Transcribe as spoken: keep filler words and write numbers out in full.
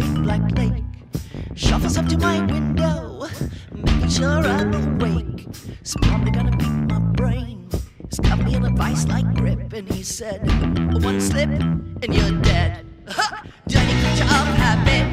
big black lake. Shuffles up to my window, making sure I'm awake. It's probably gonna beat my brain. He's got me in a vice like grip, and he said, one slip and you're dead. Ha! Dirty creature of habit.